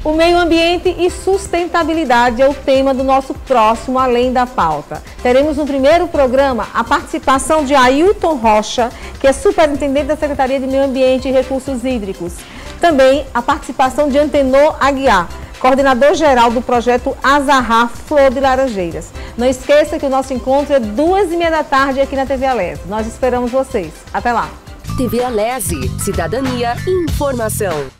O meio ambiente e sustentabilidade é o tema do nosso próximo Além da Pauta. Teremos no primeiro programa a participação de Ailton Rocha, que é superintendente da Secretaria de Meio Ambiente e Recursos Hídricos. Também a participação de Antenor Aguiar, coordenador-geral do projeto Azahar Flor de Laranjeiras. Não esqueça que o nosso encontro é 2h30 da tarde aqui na TV Alese. Nós esperamos vocês. Até lá! TV Alese, cidadania e informação.